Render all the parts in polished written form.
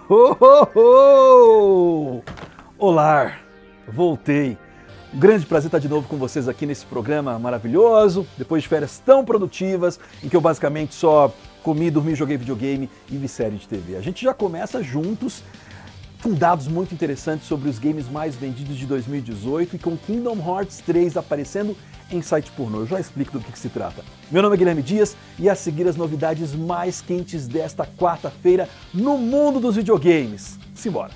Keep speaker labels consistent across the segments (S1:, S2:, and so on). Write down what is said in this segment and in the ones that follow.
S1: Oh, oh, oh! Olá, voltei. Um grande prazer estar de novo com vocês aqui nesse programa maravilhoso, depois de férias tão produtivas, em que eu basicamente só comi, dormi, joguei videogame e vi série de TV. A gente já começa juntos com dados muito interessantes sobre os games mais vendidos de 2018 e com Kingdom Hearts 3 aparecendo em site pornô. Eu já explico do que se trata. Meu nome é Guilherme Dias e a seguir as novidades mais quentes desta quarta-feira no mundo dos videogames. Simbora!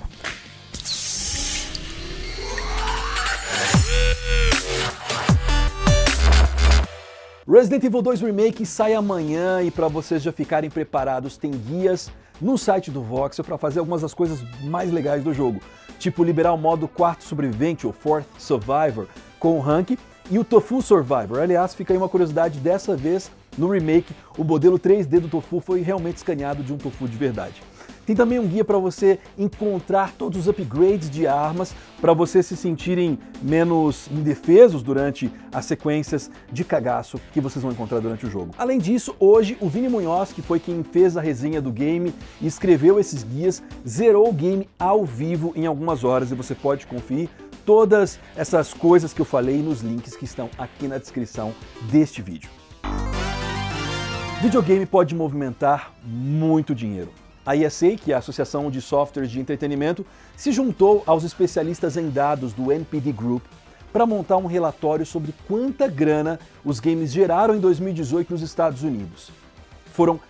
S1: Resident Evil 2 Remake sai amanhã e para vocês já ficarem preparados, tem guias no site do Voxel para fazer algumas das coisas mais legais do jogo, tipo liberar o modo quarto sobrevivente, ou Fourth Survivor, com o rank, e o Tofu Survivor. Aliás, fica aí uma curiosidade, dessa vez no remake o modelo 3D do Tofu foi realmente escaneado de um Tofu de verdade. Tem também um guia para você encontrar todos os upgrades de armas para vocês se sentirem menos indefesos durante as sequências de cagaço que vocês vão encontrar durante o jogo. Além disso, hoje o Vini Munhoz, que foi quem fez a resenha do game e escreveu esses guias, zerou o game ao vivo em algumas horas e você pode conferir todas essas coisas que eu falei nos links que estão aqui na descrição deste vídeo. Videogame pode movimentar muito dinheiro. A ESA, que é a Associação de Softwares de Entretenimento, se juntou aos especialistas em dados do NPD Group para montar um relatório sobre quanta grana os games geraram em 2018 nos Estados Unidos. Foram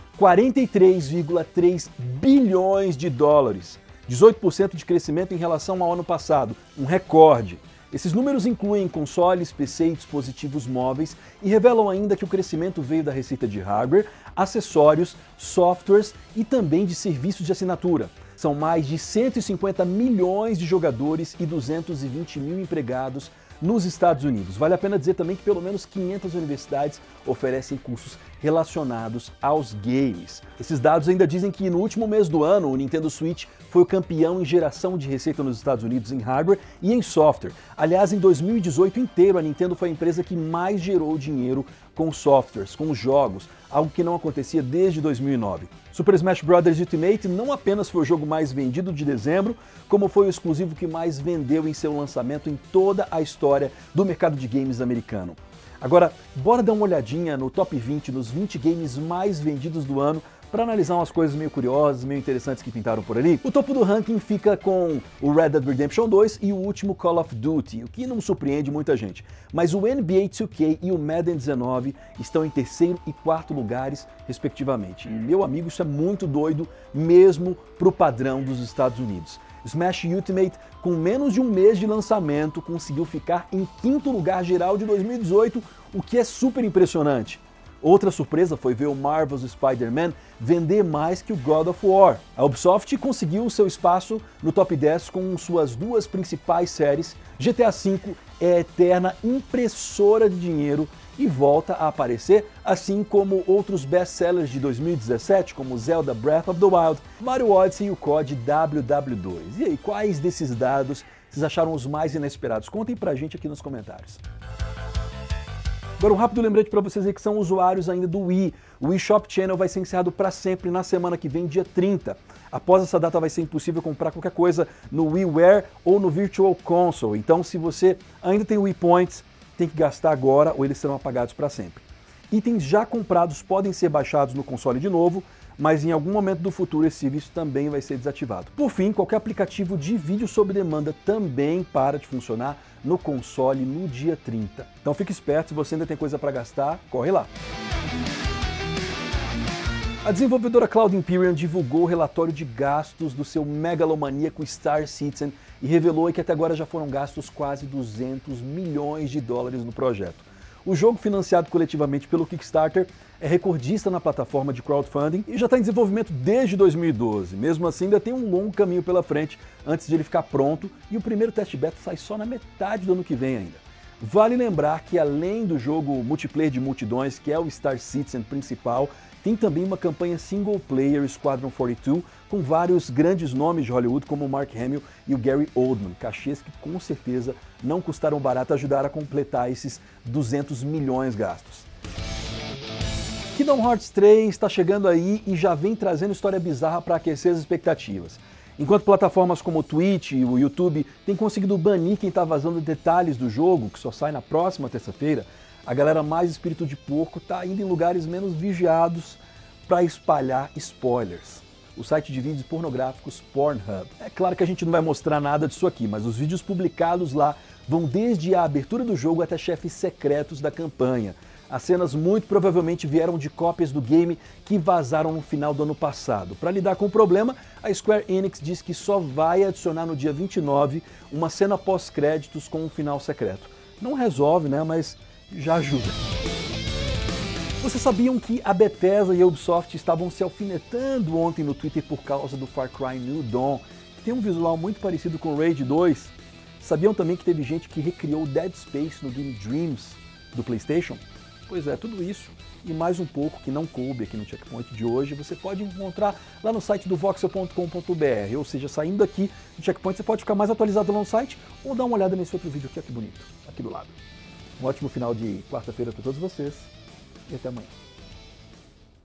S1: 43,3 bilhões de dólares, 18% de crescimento em relação ao ano passado, um recorde. Esses números incluem consoles, PC e dispositivos móveis e revelam ainda que o crescimento veio da receita de hardware, acessórios, softwares e também de serviços de assinatura. São mais de 150 milhões de jogadores e 220 mil empregados nos Estados Unidos. Vale a pena dizer também que pelo menos 500 universidades oferecem cursos relacionados aos games. Esses dados ainda dizem que no último mês do ano o Nintendo Switch foi o campeão em geração de receita nos Estados Unidos em hardware e em software. Aliás, em 2018 inteiro a Nintendo foi a empresa que mais gerou dinheiro com softwares, com jogos, algo que não acontecia desde 2009. Super Smash Bros. Ultimate não apenas foi o jogo mais vendido de dezembro, como foi o exclusivo que mais vendeu em seu lançamento em toda a história do mercado de games americano. Agora, bora dar uma olhadinha no top 20, nos 20 games mais vendidos do ano, para analisar umas coisas meio curiosas, meio interessantes que pintaram por ali. O topo do ranking fica com o Red Dead Redemption 2 e o último Call of Duty, o que não surpreende muita gente. Mas o NBA 2K e o Madden 19 estão em terceiro e quarto lugares, respectivamente. E, meu amigo, isso é muito doido, mesmo pro padrão dos Estados Unidos. Smash Ultimate, com menos de um mês de lançamento, conseguiu ficar em quinto lugar geral de 2018, o que é super impressionante. Outra surpresa foi ver o Marvel's Spider-Man vender mais que o God of War. A Ubisoft conseguiu seu espaço no top 10 com suas duas principais séries. GTA V é a eterna impressora de dinheiro e volta a aparecer, assim como outros best-sellers de 2017, como Zelda Breath of the Wild, Mario Odyssey e o COD WW2. E aí, quais desses dados vocês acharam os mais inesperados? Contem pra gente aqui nos comentários. Agora um rápido lembrete para vocês aí que são usuários ainda do Wii. O Wii Shop Channel vai ser encerrado para sempre na semana que vem, dia 30. Após essa data vai ser impossível comprar qualquer coisa no WiiWare ou no Virtual Console. Então se você ainda tem Wii Points, tem que gastar agora ou eles serão apagados para sempre. Itens já comprados podem ser baixados no console de novo, mas em algum momento do futuro esse serviço também vai ser desativado. Por fim, qualquer aplicativo de vídeo sob demanda também para de funcionar no console no dia 30. Então fique esperto, se você ainda tem coisa para gastar, corre lá! A desenvolvedora Cloud Imperium divulgou o relatório de gastos do seu megalomaníaco Star Citizen e revelou que até agora já foram gastos quase 200 milhões de dólares no projeto. O jogo, financiado coletivamente pelo Kickstarter, é recordista na plataforma de crowdfunding e já está em desenvolvimento desde 2012. Mesmo assim, ainda tem um longo caminho pela frente antes de ele ficar pronto e o primeiro teste beta sai só na metade do ano que vem ainda. Vale lembrar que além do jogo multiplayer de multidões, que é o Star Citizen principal, tem também uma campanha single player Squadron 42 com vários grandes nomes de Hollywood como o Mark Hamill e o Gary Oldman, cachês que com certeza não custaram barato ajudar a completar esses 200 milhões gastos. Kingdom Hearts 3 está chegando aí e já vem trazendo história bizarra para aquecer as expectativas. Enquanto plataformas como o Twitch e o YouTube têm conseguido banir quem está vazando detalhes do jogo, que só sai na próxima terça-feira, a galera mais espírito de porco está indo em lugares menos vigiados para espalhar spoilers. O site de vídeos pornográficos Pornhub. É claro que a gente não vai mostrar nada disso aqui, mas os vídeos publicados lá vão desde a abertura do jogo até chefes secretos da campanha. As cenas muito provavelmente vieram de cópias do game que vazaram no final do ano passado. Para lidar com o problema, a Square Enix diz que só vai adicionar no dia 29 uma cena pós-créditos com um final secreto. Não resolve, né, mas já ajuda. Vocês sabiam que a Bethesda e a Ubisoft estavam se alfinetando ontem no Twitter por causa do Far Cry New Dawn, que tem um visual muito parecido com Raid 2? Sabiam também que teve gente que recriou Dead Space no game Dreams do PlayStation? Pois é, tudo isso e mais um pouco que não coube aqui no Checkpoint de hoje, você pode encontrar lá no site do voxel.com.br, ou seja, saindo aqui do Checkpoint você pode ficar mais atualizado lá no site ou dar uma olhada nesse outro vídeo aqui, ó, que bonito, aqui do lado. Um ótimo final de quarta-feira para todos vocês e até amanhã.